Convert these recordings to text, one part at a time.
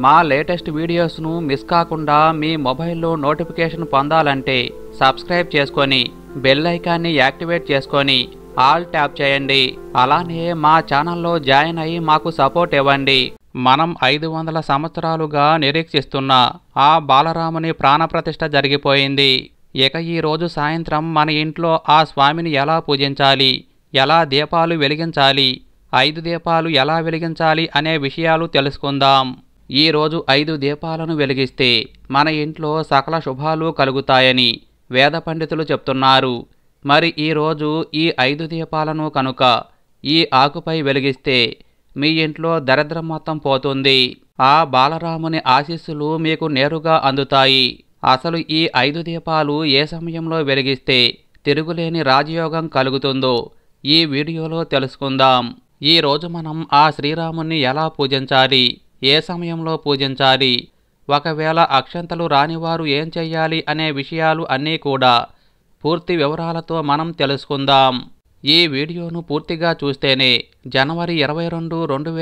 మా latest వీడియోస్ను miss కాకుండా మీ మొబైల్లో నోటిఫికేషన్ పొందాలంటే సబ్స్క్రైబ్ చేసుకొని బెల్ ఐకాన్ని యాక్టివేట్ చేసుకొని ఆల్ ట్యాప్ చేయండి. అలానే మా ఛానల్లో జాయిన్ అయ్యి మాకు సపోర్ట్ ఇవ్వండి. మనం 500 సంవత్సరాలుగా నిరీక్షిస్తున్న ఆ బాలరాముని ప్రాణప్రతిష్ఠ జరిగిపోయింది. ఇక ఈ రోజు సాయంత్రం మన ఇంట్లో ఆ స్వామిని ఎలా పూజించాలి, ఎలా దీపాలు వెలిగించాలి, 5 దీపాలు ఎలా వెలిగించాలి అనే విషయాలు తెలుసుకుందాం. ఈ రోజు 5 దీపాలను వెలిగిస్తే మన ఇంట్లో సకల శుభాలు కలుగుతాయని వేద పండితులు చెప్తున్నారు. మరి ఈరోజు ఈ 5 దీపాలను కనుక ఈ ఆకుపై వెలిగిస్తే మీ ఇంట్లో దరిద్రం మొత్తం పోతుంది. ఆ బాలరాముని ఆశీస్సులు మీకు నేరుగా అందుతాయి. అసలు ఈ 5 దీపాలు ఏ సమయంలో వెలిగిస్తే తిరుగులేని రాజయోగం కలుగుతుందో ఈ వీడియోలో తెలుసుకుందాం. ఈ రోజు మనం ఆ శ్రీరాముని ఎలా పూజించాలి, ఏ సమయంలో పూజించాలి, ఒకవేళ అక్షంతలు రానివారు ఏం చెయ్యాలి అనే విషయాలు అన్నీ కూడా పూర్తి వివరాలతో మనం తెలుసుకుందాం. ఈ వీడియోను పూర్తిగా చూస్తేనే జనవరి 22,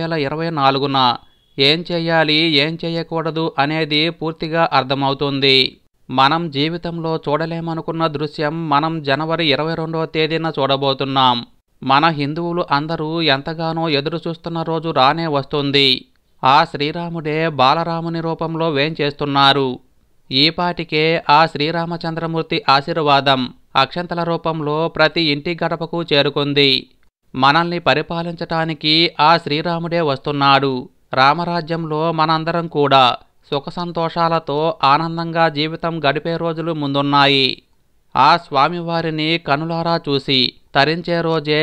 2024న ఏం చెయ్యాలి, ఏం చెయ్యకూడదు అనేది పూర్తిగా అర్థమవుతుంది. మనం జీవితంలో చూడలేమనుకున్న దృశ్యం మనం జనవరి 22వ తేదీన చూడబోతున్నాం. మన హిందువులు అందరూ ఎంతగానో ఎదురు చూస్తున్న రోజు రానే వస్తుంది. ఆ శ్రీరాముడే బాలరాముని రూపంలో వేంచేస్తున్నారు. ఈపాటికే ఆ శ్రీరామచంద్రమూర్తి ఆశీర్వాదం అక్షంతల రూపంలో ప్రతి ఇంటి గడపకు చేరుకుంది. మనల్ని పరిపాలించటానికి ఆ శ్రీరాముడే వస్తున్నాడు. రామరాజ్యంలో మనందరం కూడా సుఖ సంతోషాలతో ఆనందంగా జీవితం గడిపే రోజులు ముందున్నాయి. ఆ స్వామివారిని కనులారా చూసి తరించే రోజే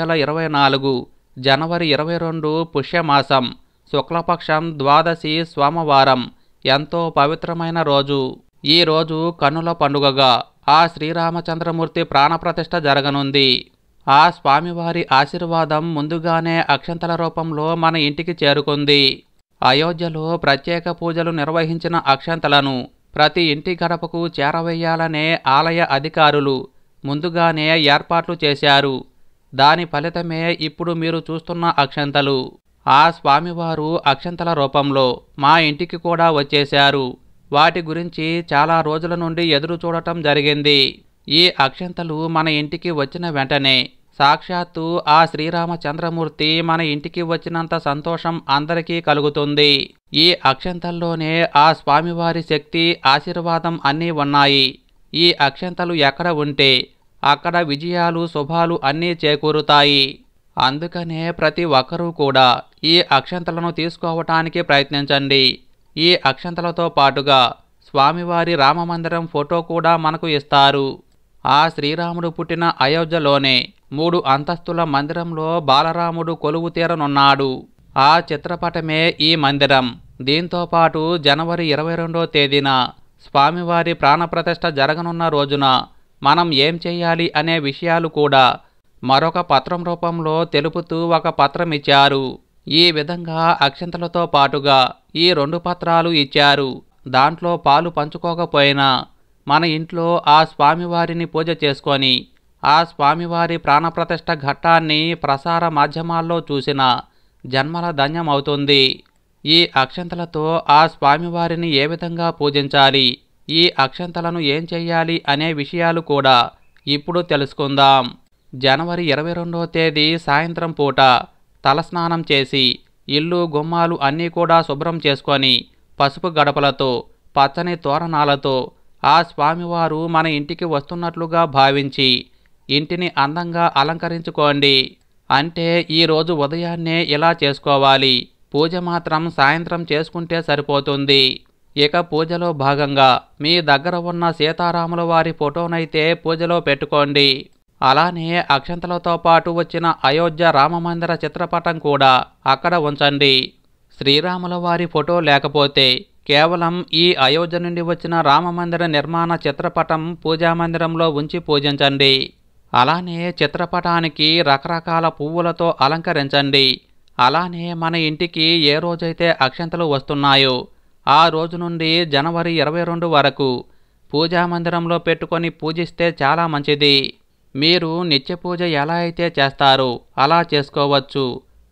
2024 జనవరి 22 పుష్యమాసం శుక్లపక్షం ద్వాదశి సోమవారం. ఎంతో పవిత్రమైన రోజు. ఈ రోజు కన్నుల పండుగగా ఆ శ్రీరామచంద్రమూర్తి ప్రాణప్రతిష్ఠ జరగనుంది. ఆ స్వామివారి ఆశీర్వాదం ముందుగానే అక్షంతల రూపంలో మన ఇంటికి చేరుకుంది. అయోధ్యలో ప్రత్యేక పూజలు నిర్వహించిన అక్షంతలను ప్రతి ఇంటి గడపకు చేరవేయాలనే ఆలయ అధికారులు ముందుగానే ఏర్పాట్లు చేశారు. దాని ఫలితమే ఇప్పుడు మీరు చూస్తున్న అక్షంతలు. ఆ స్వామివారు అక్షంతల రూపంలో మా ఇంటికి కూడా వచ్చేశారు. వాటి గురించి చాలా రోజుల నుండి ఎదురు చూడటం జరిగింది. ఈ అక్షంతలు మన ఇంటికి వచ్చిన వెంటనే సాక్షాత్తు ఆ శ్రీరామచంద్రమూర్తి మన ఇంటికి వచ్చినంత సంతోషం అందరికీ కలుగుతుంది. ఈ అక్షంతల్లోనే ఆ స్వామివారి శక్తి, ఆశీర్వాదం అన్నీ ఉన్నాయి. ఈ అక్షంతలు ఎక్కడ ఉంటే అక్కడ విజయాలు, శుభాలు అన్నీ చేకూరుతాయి. అందుకనే ప్రతి ఒక్కరూ కూడా ఈ అక్షంతలను తీసుకోవటానికి ప్రయత్నించండి. ఈ అక్షంతలతో పాటుగా స్వామివారి రామమందిరం ఫోటో కూడా మనకు ఇస్తారు. ఆ శ్రీరాముడు పుట్టిన అయోధ్యలోనే 3 అంతస్తుల మందిరంలో బాలరాముడు కొలువు తీరనున్నాడు. ఆ చిత్రపటమే ఈ మందిరం. దీంతో పాటు జనవరి 22వ తేదీన స్వామివారి ప్రాణప్రతిష్ఠ జరగనున్న రోజున మనం ఏం చెయ్యాలి అనే విషయాలు కూడా మరొక పత్రం రూపంలో తెలుపుతూ ఒక పత్రం ఇచ్చారు. ఈ విధంగా అక్షంతలతో పాటుగా ఈ 2 పత్రాలు ఇచ్చారు. దాంట్లో పాలు పంచుకోకపోయినా మన ఇంట్లో ఆ స్వామివారిని పూజ చేసుకొని ఆ స్వామివారి ప్రాణప్రతిష్ఠ ఘట్టాన్ని ప్రసార మాధ్యమాల్లో చూసిన జన్మల ధన్యమవుతుంది. ఈ అక్షంతలతో ఆ స్వామివారిని ఏ విధంగా పూజించాలి, ఈ అక్షంతలను ఏం చెయ్యాలి అనే విషయాలు కూడా ఇప్పుడు తెలుసుకుందాం. జనవరి 22వ తేదీ సాయంత్రం పూట తలస్నానం చేసి ఇల్లు, గుమ్మాలు అన్నీ కూడా శుభ్రం చేసుకొని పసుపు గడపలతో, పచ్చని తోరణాలతో ఆ స్వామివారు మన ఇంటికి వస్తున్నట్లుగా భావించి ఇంటిని అందంగా అలంకరించుకోండి. అంటే ఈరోజు ఉదయాన్నే ఇలా చేసుకోవాలి. పూజ మాత్రం సాయంత్రం చేసుకుంటే సరిపోతుంది. ఇక పూజలో భాగంగా మీ దగ్గర ఉన్న సీతారాముల వారి ఫోటోనైతే పూజలో పెట్టుకోండి. అలానే అక్షంతలతో పాటు వచ్చిన అయోధ్య రామమందిర చిత్రపటం కూడా అక్కడ ఉంచండి. శ్రీరాముల వారి ఫోటో లేకపోతే కేవలం ఈ అయోధ్య నుండి వచ్చిన రామమందిర నిర్మాణ చిత్రపటం పూజామందిరంలో ఉంచి పూజించండి. అలానే చిత్రపటానికి రకరకాల పువ్వులతో అలంకరించండి. అలానే మన ఇంటికి ఏ రోజైతే అక్షంతలు వస్తున్నాయో ఆ రోజు నుండి జనవరి 22 వరకు పూజామందిరంలో పెట్టుకొని పూజిస్తే చాలా మంచిది. మీరు నిత్య పూజ ఎలా అయితే చేస్తారో అలా చేసుకోవచ్చు.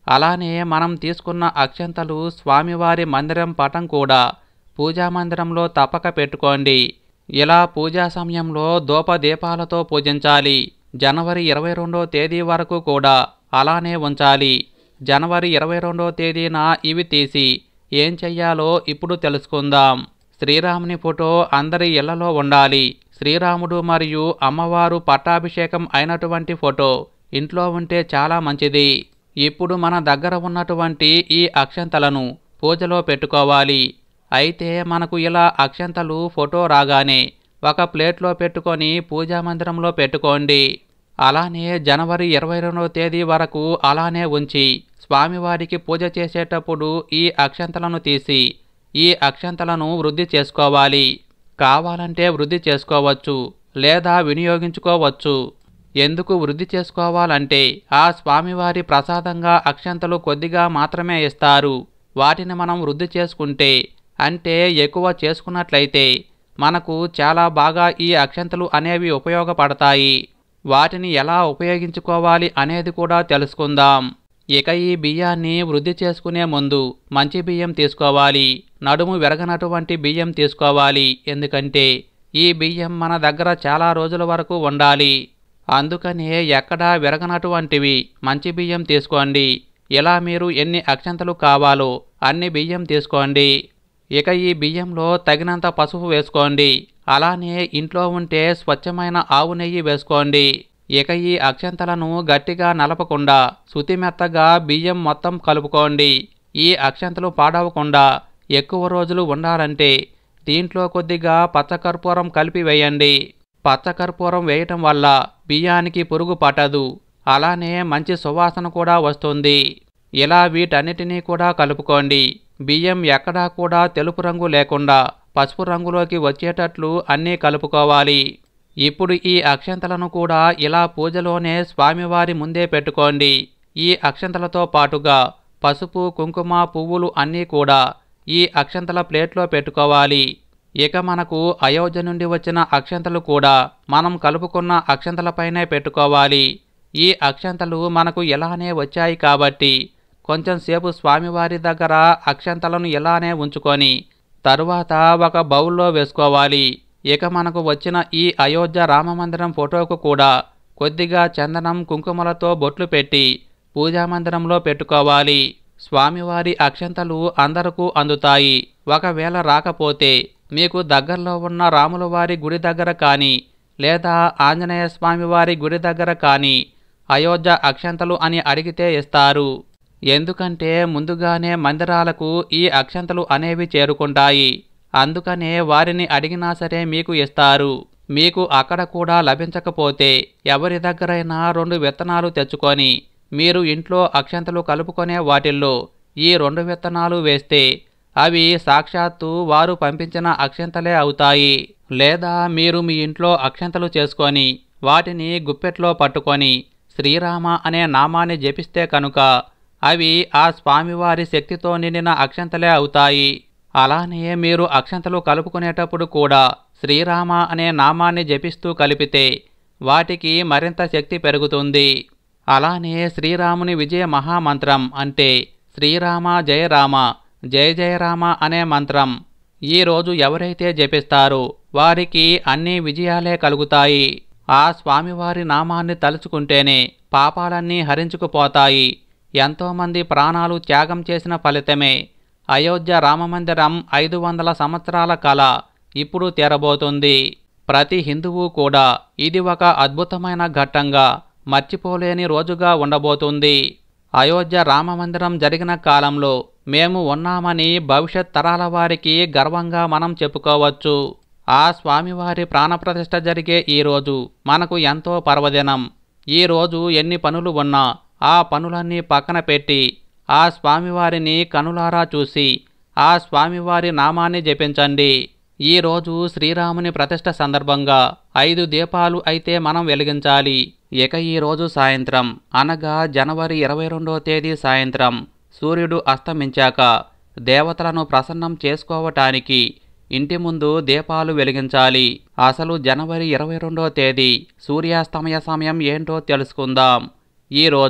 అలానే మనం తీసుకున్న అక్షంతలు స్వామివారి మందిరం పటం కూడా పూజా మందిరంలో తప్పక పెట్టుకోండి. ఇలా పూజా సమయంలో ధూపదీపాలతో పూజించాలి. జనవరి 22వ తేదీ వరకు కూడా అలానే ఉంచాలి. జనవరి 22వ తేదీన ఇవి తీసి ఏం చెయ్యాలో ఇప్పుడు తెలుసుకుందాం. శ్రీరాముని ఫోటో అందరి ఇళ్లలో ఉండాలి. శ్రీరాముడు మరియు అమ్మవారు పట్టాభిషేకం అయినటువంటి ఫోటో ఇంట్లో ఉంటే చాలా మంచిది. ఇప్పుడు మన దగ్గర ఉన్నటువంటి ఈ అక్షంతలను పూజలో పెట్టుకోవాలి. అయితే మనకు ఇలా అక్షంతలు ఫోటో రాగానే ఒక ప్లేట్లో పెట్టుకొని పూజా మందిరంలో పెట్టుకోండి. అలానే జనవరి 22వ తేదీ వరకు అలానే ఉంచి స్వామివారికి పూజ చేసేటప్పుడు ఈ అక్షంతలను తీసి ఈ అక్షంతలను వృద్ధి చేసుకోవాలి. కావాలంటే వృద్ధి చేసుకోవచ్చు, లేదా వినియోగించుకోవచ్చు. ఎందుకు వృద్ధి చేసుకోవాలంటే ఆ స్వామివారి ప్రసాదంగా అక్షంతలు కొద్దిగా మాత్రమే ఇస్తారు. వాటిని మనం వృద్ధి చేసుకుంటే అంటే ఎక్కువ చేసుకున్నట్లయితే మనకు చాలా బాగా ఈ అక్షంతలు అనేవి ఉపయోగపడతాయి. వాటిని ఎలా ఉపయోగించుకోవాలి అనేది కూడా తెలుసుకుందాం. ఇక ఈ బియ్యాన్ని వృద్ధి చేసుకునే ముందు మంచి బియ్యం తీసుకోవాలి. నడుము విరగనటువంటి బియ్యం తీసుకోవాలి. ఎందుకంటే ఈ బియ్యం మన దగ్గర చాలా రోజుల వరకు ఉండాలి. అందుకనే ఎక్కడా విరగనటువంటివి మంచి బియ్యం తీసుకోండి. ఇలా మీరు ఎన్ని అక్షంతలు కావాలో అన్ని బియ్యం తీసుకోండి. ఇక ఈ బియ్యంలో తగినంత పసుపు వేసుకోండి. అలానే ఇంట్లో ఉంటే స్వచ్ఛమైన ఆవు నెయ్యి వేసుకోండి. ఇక ఈ అక్షంతలను గట్టిగా నలపకుండా శుతిమెత్తగా బియ్యం మొత్తం కలుపుకోండి. ఈ అక్షంతలు పాడవకుండా ఎక్కువ రోజులు ఉండాలంటే దీంట్లో కొద్దిగా పచ్చకర్పూరం కలిపి వేయండి. పచ్చకర్పూరం వేయటం వల్ల బియ్యానికి పురుగు పట్టదు. అలానే మంచి సువాసన కూడా వస్తుంది. ఇలా వీటన్నిటినీ కూడా కలుపుకోండి. బియ్యం ఎక్కడా కూడా తెలుపు రంగు లేకుండా పసుపు రంగులోకి వచ్చేటట్లు అన్నీ కలుపుకోవాలి. ఇప్పుడు ఈ అక్షంతలను కూడా ఇలా పూజలోనే స్వామివారి ముందే పెట్టుకోండి. ఈ అక్షంతలతో పాటుగా పసుపు, కుంకుమ, పువ్వులు అన్నీ కూడా ఈ అక్షంతల ప్లేట్లో పెట్టుకోవాలి. ఇక మనకు అయోధ్య నుండి వచ్చిన అక్షంతలు కూడా మనం కలుపుకున్న అక్షంతలపైనే పెట్టుకోవాలి. ఈ అక్షంతలు మనకు ఇలానే వచ్చాయి కాబట్టి కొంచెం సేపు స్వామివారి దగ్గర అక్షంతలను ఇలానే ఉంచుకొని తరువాత ఒక బౌల్లో వేసుకోవాలి. ఇక మనకు వచ్చిన ఈ అయోధ్య రామమందిరం ఫోటోకు కూడా కొద్దిగా చందనం, కుంకుమలతో బొట్లు పెట్టి పూజా మందిరంలో పెట్టుకోవాలి. స్వామివారి అక్షంతలు అందరకు అందుతాయి. ఒకవేళ రాకపోతే మీకు దగ్గరలో ఉన్న రాములవారి గుడి దగ్గర కానీ లేదా ఆంజనేయ స్వామివారి గుడి దగ్గర కానీ అయోధ్య అక్షంతలు అని అడిగితే ఇస్తారు. ఎందుకంటే ముందుగానే మందిరాలకు ఈ అక్షంతలు అనేవి చేరుకుంటాయి. అందుకనే వారిని అడిగినా సరే మీకు ఇస్తారు. మీకు అక్కడ కూడా లభించకపోతే ఎవరి దగ్గరైనా 2 విత్తనాలు తెచ్చుకొని మీరు ఇంట్లో అక్షంతలు కలుపుకునే వాటిల్లో ఈ 2 విత్తనాలు వేస్తే అవి సాక్షాత్తు వారు పంపించిన అక్షంతలే అవుతాయి. లేదా మీరు మీ ఇంట్లో అక్షంతలు చేసుకొని వాటిని గుప్పెట్లో పట్టుకొని శ్రీరామ అనే నామాన్ని జపిస్తే కనుక అవి ఆ స్వామివారి శక్తితో నిండిన అక్షంతలే అవుతాయి. అలానే మీరు అక్షంతలు కలుపుకునేటప్పుడు కూడా శ్రీరామ అనే నామాన్ని జపిస్తూ కలిపితే వాటికి మరింత శక్తి పెరుగుతుంది. అలానే శ్రీరాముని విజయ మహామంత్రం అంటే శ్రీరామ జయ రామ జయ జయ రామ అనే మంత్రం ఈరోజు ఎవరైతే జపిస్తారో వారికి అన్ని విజయాలే కలుగుతాయి. ఆ స్వామివారి నామాన్ని తలుచుకుంటేనే పాపాలన్నీ హరించుకుపోతాయి. ఎంతోమంది ప్రాణాలు త్యాగం చేసిన ఫలితమే అయోధ్య రామమందిరం 500 సంవత్సరాల కల ఇప్పుడు తీరబోతుంది. ప్రతి హిందువు కూడా ఇది ఒక అద్భుతమైన ఘట్టంగా మర్చిపోలేని రోజుగా ఉండబోతుంది. అయోధ్య రామమందిరం జరిగిన కాలంలో మేము ఉన్నామని భవిష్యత్ తరాల వారికి గర్వంగా మనం చెప్పుకోవచ్చు. ఆ స్వామివారి ప్రాణప్రతిష్ఠ జరిగే ఈరోజు మనకు ఎంతో పర్వదినం. ఈరోజు ఎన్ని పనులు ఉన్నా ఆ పనులన్నీ పక్కన పెట్టి ఆ స్వామివారిని కనులారా చూసి ఆ స్వామివారి నామాన్ని జపించండి. ఈరోజు శ్రీరాముని ప్రతిష్ఠ సందర్భంగా 5 దీపాలు అయితే మనం వెలిగించాలి. ఇక ఈరోజు సాయంత్రం అనగా జనవరి 22వ తేదీ సాయంత్రం సూర్యుడు అస్తమించాక దేవతలను ప్రసన్నం చేసుకోవటానికి ఇంటి ముందు దీపాలు వెలిగించాలి. అసలు జనవరి 22వ తేదీ సూర్యాస్తమయ సమయం ఏంటో తెలుసుకుందాం. ఈరోజు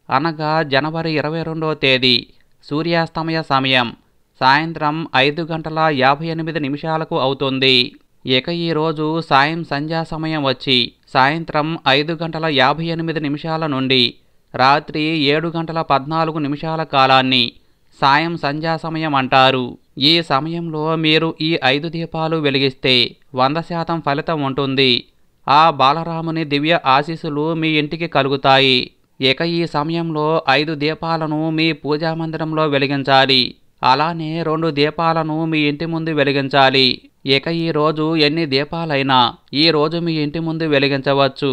అనగా జనవరి 22వ తేదీ సూర్యాస్తమయ సమయం సాయంత్రం 5:58 అవుతుంది. ఇక ఈరోజు సాయం సంధ్యా సమయం వచ్చి సాయంత్రం 5:58 నుండి రాత్రి 7:14 కాలాన్ని సాయం సంధ్యా సమయం అంటారు. ఈ సమయంలో మీరు ఈ 5 దీపాలు వెలిగిస్తే 100% ఫలితం ఉంటుంది. ఆ బాలరాముని దివ్య ఆశీస్సులు మీ ఇంటికి కలుగుతాయి. ఇక ఈ సమయంలో 5 దీపాలను మీ పూజా మందిరంలో వెలిగించాలి. అలానే 2 దీపాలను మీ ఇంటి ముందు వెలిగించాలి. ఇక ఈ రోజు ఎన్ని దీపాలైనా ఈ రోజు మీ ఇంటి ముందు వెలిగించవచ్చు.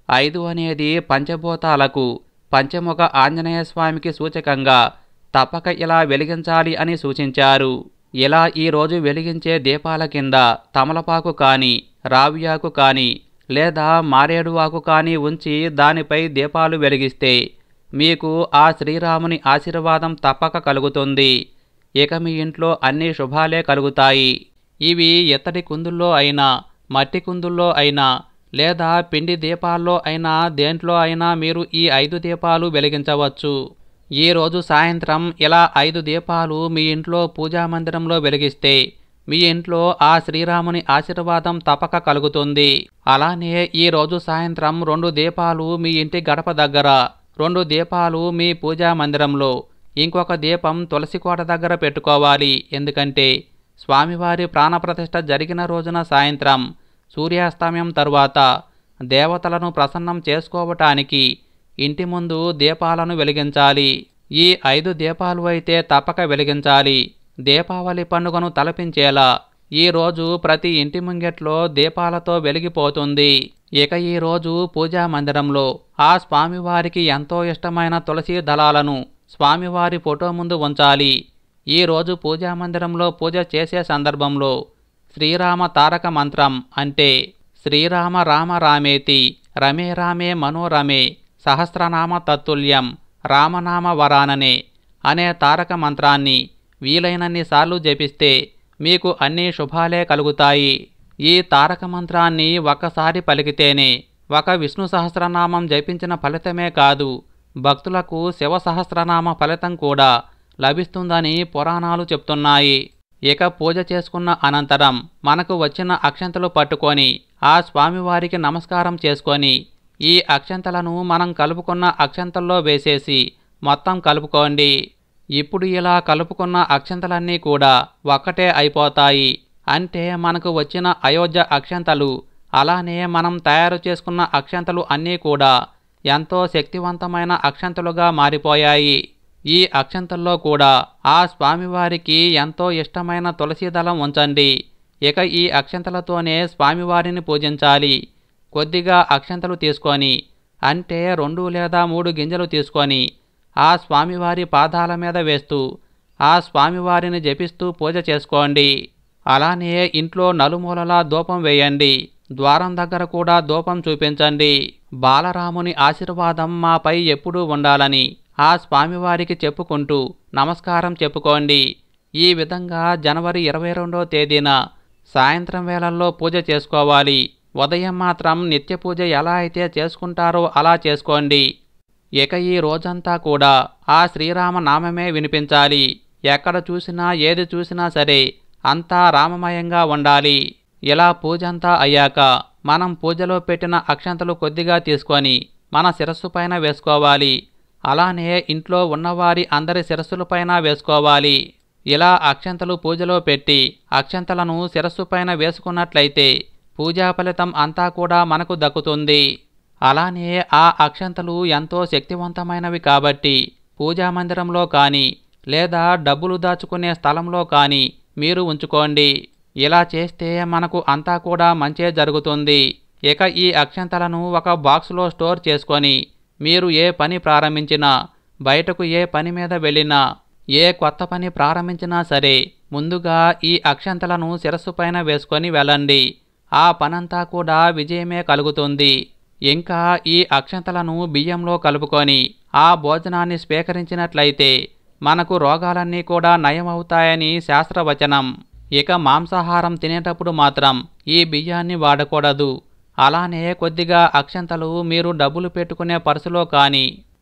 5 అనేది పంచభూతాలకు పంచముఖ ఆంజనేయ స్వామికి సూచకంగా తప్పక ఇలా వెలిగించాలి అని సూచించారు. ఇలా ఈ రోజు వెలిగించే దీపాల కింద తమలపాకు కానీ, రావియాకు కానీ లేదా మారేడు ఆకు కానీ ఉంచి దానిపై దీపాలు వెలిగిస్తే మీకు ఆ శ్రీరాముని ఆశీర్వాదం తప్పక కలుగుతుంది. ఇక మీ ఇంట్లో అన్ని శుభాలే కలుగుతాయి. ఇవి ఇత్తడి కుందుల్లో అయినా, మట్టి కుందుల్లో అయినా లేదా పిండి దీపాల్లో అయినా దేంట్లో అయినా మీరు ఈ 5 దీపాలు వెలిగించవచ్చు. ఈరోజు సాయంత్రం ఇలా 5 దీపాలు మీ ఇంట్లో పూజా మందిరంలో వెలిగిస్తే మీ ఇంట్లో ఆ శ్రీరాముని ఆశీర్వాదం తప్పక కలుగుతుంది. అలానే ఈరోజు సాయంత్రం 2 దీపాలు మీ ఇంటి గడప దగ్గర, 2 దీపాలు మీ పూజా మందిరంలో, ఇంకొక దీపం తులసి కోట దగ్గర పెట్టుకోవాలి. ఎందుకంటే స్వామివారి ప్రాణప్రతిష్ఠ జరిగిన రోజున సాయంత్రం సూర్యాస్తమయం తరువాత దేవతలను ప్రసన్నం చేసుకోవటానికి ఇంటి ముందు దీపాలను వెలిగించాలి. ఈ 5 దీపాలు అయితే తప్పక వెలిగించాలి. దీపావళి పండుగను తలపించేలా ఈరోజు ప్రతి ఇంటి ముంగెట్లో దీపాలతో వెలిగిపోతుంది. ఇక ఈరోజు పూజా మందిరంలో ఆ స్వామివారికి ఎంతో ఇష్టమైన తులసి దళాలను స్వామివారి ఫోటో ముందు ఉంచాలి. ఈరోజు పూజా మందిరంలో పూజ చేసే సందర్భంలో శ్రీరామ తారక మంత్రం అంటే శ్రీరామ రామ రామేతి రమే రామే మనోరమే సహస్రనామ తత్తుల్యం రామనామ వరాననే అనే తారక మంత్రాన్ని వీలైనన్ని సార్లు జపిస్తే మీకు అన్ని శుభాలే కలుగుతాయి. ఈ తారక మంత్రాన్ని ఒక్కసారి పలికితేనే ఒక విష్ణు సహస్రనామం జపించిన ఫలితమే కాదు, భక్తులకు శివ సహస్రనామ ఫలితం కూడా లభిస్తుందని పురాణాలు చెప్తున్నాయి. ఇక పూజ చేసుకున్న అనంతరం మనకు వచ్చిన అక్షంతలు పట్టుకొని ఆ స్వామివారికి నమస్కారం చేసుకొని ఈ అక్షంతలను మనం కలుపుకున్న అక్షంతల్లో వేసేసి మొత్తం కలుపుకోండి. ఇప్పుడు ఇలా కలుపుకున్న అక్షంతలన్నీ కూడా ఒక్కటే అయిపోతాయి. అంటే మనకు వచ్చిన అయోధ్య అక్షంతలు అలానే మనం తయారు చేసుకున్న అక్షంతలు అన్నీ కూడా ఎంతో శక్తివంతమైన అక్షంతలుగా మారిపోయాయి. ఈ అక్షంతల్లో కూడా ఆ స్వామివారికి ఎంతో ఇష్టమైన తులసి దళం ఉంచండి. ఇక ఈ అక్షంతలతోనే స్వామివారిని పూజించాలి. కొద్దిగా అక్షంతలు తీసుకొని అంటే 2 లేదా 3 గింజలు తీసుకొని ఆ స్వామివారి పాదాల మీద వేస్తూ ఆ స్వామివారిని జపిస్తూ పూజ చేసుకోండి. అలానే ఇంట్లో నలుమూలలా ధూపం వేయండి. ద్వారం దగ్గర కూడా ధూపం చూపించండి. బాలరాముని ఆశీర్వాదం మాపై ఎప్పుడూ ఉండాలని ఆ స్వామివారికి చెప్పుకుంటూ నమస్కారం చెప్పుకోండి. ఈ విధంగా జనవరి 22వ తేదీన సాయంత్రం వేళల్లో పూజ చేసుకోవాలి. ఉదయం మాత్రం నిత్య పూజ ఎలా అయితే చేసుకుంటారో అలా చేసుకోండి. ఇక ఈ రోజంతా కూడా ఆ శ్రీరామ నామమే వినిపించాలి. ఎక్కడ చూసినా ఏది చూసినా సరే అంతా రామమయంగా ఉండాలి. ఇలా పూజంతా అయ్యాక మనం పూజలో పెట్టిన అక్షంతలు కొద్దిగా తీసుకొని మన శిరస్సు పైన వేసుకోవాలి. అలానే ఇంట్లో ఉన్నవారి అందరి శిరస్సులపైన వేసుకోవాలి. ఇలా అక్షంతలు పూజలో పెట్టి అక్షంతలను శిరస్సు పైన వేసుకున్నట్లయితే పూజా ఫలితం అంతా కూడా మనకు దక్కుతుంది. అలానే ఆ అక్షంతలు ఎంతో శక్తివంతమైనవి కాబట్టి పూజా మందిరంలో కానీ లేదా డబ్బులు దాచుకునే స్థలంలో కానీ మీరు ఉంచుకోండి. ఇలా చేస్తే మనకు అంతా కూడా మంచే జరుగుతుంది. ఇక ఈ అక్షంతలను ఒక బాక్సులో స్టోర్ చేసుకొని మీరు ఏ పని ప్రారంభించినా, బయటకు ఏ పని మీద వెళ్ళినా, ఏ కొత్త పని ప్రారంభించినా సరే ముందుగా ఈ అక్షంతలను శిరస్సు పైన వేసుకొని వెళ్ళండి. ఆ పనంతా కూడా విజయమే కలుగుతుంది. ఇంకా ఈ అక్షంతలను బియ్యంలో కలుపుకొని ఆ భోజనాన్ని స్వీకరించినట్లయితే మనకు రోగాలన్నీ కూడా నయమవుతాయని శాస్త్రవచనం. ఇక మాంసాహారం తినేటప్పుడు మాత్రం ఈ బియ్యాన్ని వాడకూడదు. అలానే కొద్దిగా అక్షంతలు మీరు డబ్బులు పెట్టుకునే పర్సులో కానీ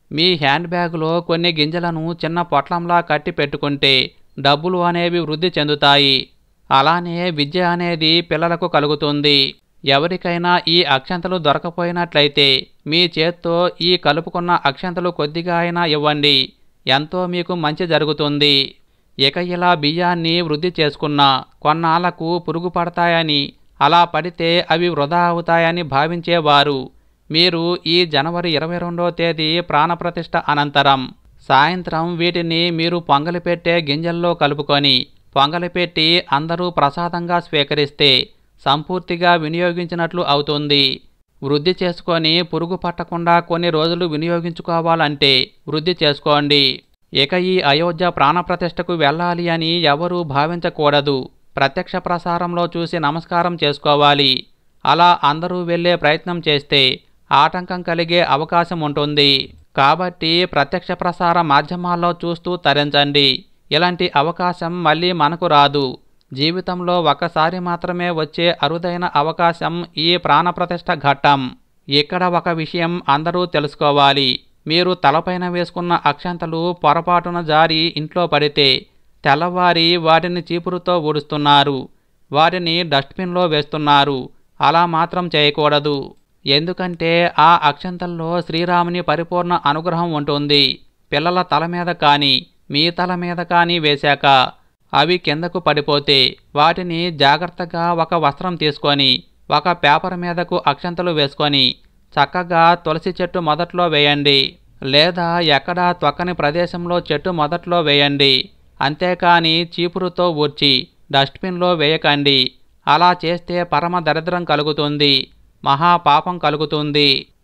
మీ హ్యాండ్ బ్యాగులో కొన్ని గింజలను చిన్న పొట్లంలా కట్టి పెట్టుకుంటే డబ్బులు అనేవి వృద్ధి చెందుతాయి. అలానే విద్య అనేది పిల్లలకు కలుగుతుంది. ఎవరికైనా ఈ అక్షంతలు దొరకపోయినట్లయితే మీ చేత్తో ఈ కలుపుకున్న అక్షంతలు కొద్దిగా అయినా ఇవ్వండి. ఎంతో మీకు మంచి జరుగుతుంది. ఇక ఇలా బియ్యాన్ని వృద్ధి చేసుకున్న కొన్నాళ్లకు పురుగు పడతాయని, అలా పడితే అవి వృధా అవుతాయని భావించేవారు మీరు ఈ జనవరి 22వ తేదీ ప్రాణప్రతిష్ఠ అనంతరం సాయంత్రం వీటిని మీరు పొంగలి పెట్టే గింజల్లో కలుపుకొని పొంగలి పెట్టి అందరూ ప్రసాదంగా స్వీకరిస్తే సంపూర్తిగా వినియోగించినట్లు అవుతుంది. వృద్ధి చేసుకొని పురుగు పట్టకుండా కొన్ని రోజులు వినియోగించుకోవాలంటే వృద్ధి చేసుకోండి. ఇక ఈ అయోధ్య ప్రాణప్రతిష్ఠకు వెళ్ళాలి అని ఎవరూ భావించకూడదు. ప్రత్యక్ష ప్రసారంలో చూసి నమస్కారం చేసుకోవాలి. అలా అందరూ వెళ్ళే ప్రయత్నం చేస్తే ఆటంకం కలిగే అవకాశం ఉంటుంది. కాబట్టి ప్రత్యక్ష ప్రసార మాధ్యమాల్లో చూస్తూ తరించండి. ఇలాంటి అవకాశం మళ్ళీ మనకు రాదు. జీవితంలో ఒక్కసారి మాత్రమే వచ్చే అరుదైన అవకాశం ఈ ప్రాణప్రతిష్ఠ ఘట్టం. ఇక్కడ ఒక విషయం అందరూ తెలుసుకోవాలి. మీరు తలపైన వేసుకున్న అక్షంతలు పొరపాటున జారి ఇంట్లో పడితే తెల్లవారి వాటిని చీపురుతో ఊడుస్తున్నారు, వాటిని డస్ట్బిన్లో వేస్తున్నారు. అలా మాత్రం చేయకూడదు. ఎందుకంటే ఆ అక్షంతల్లో శ్రీరాముని పరిపూర్ణ అనుగ్రహం ఉంటుంది. పిల్లల తల మీద కానీ మీ తల మీద కానీ వేశాక అవి కిందకు పడిపోతే వాటిని జాగ్రత్తగా ఒక వస్త్రం తీసుకొని ఒక పేపర్ మీదకు అక్షంతలు వేసుకొని చక్కగా తులసి చెట్టు మొదట్లో వేయండి. లేదా ఎక్కడా తొక్కని ప్రదేశంలో చెట్టు మొదట్లో వేయండి. అంతేకాని చీపురుతో ఊడ్చి డస్ట్బిన్లో వేయకండి. అలా చేస్తే పరమ దరిద్రం కలుగుతుంది, మహాపాపం కలుగుతుంది.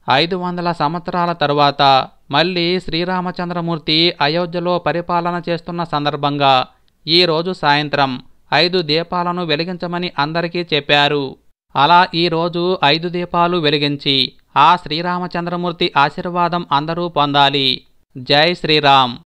500 సంవత్సరాల తరువాత మళ్ళీ శ్రీరామచంద్రమూర్తి అయోధ్యలో పరిపాలన చేస్తున్న సందర్భంగా ఈ రోజు సాయంత్రం 5 దీపాలను వెలిగించమని అందరికీ చెప్పారు. అలా ఈరోజు 5 దీపాలు వెలిగించి ఆ శ్రీరామచంద్రమూర్తి ఆశీర్వాదం అందరూ పొందాలి. జై శ్రీరామ్.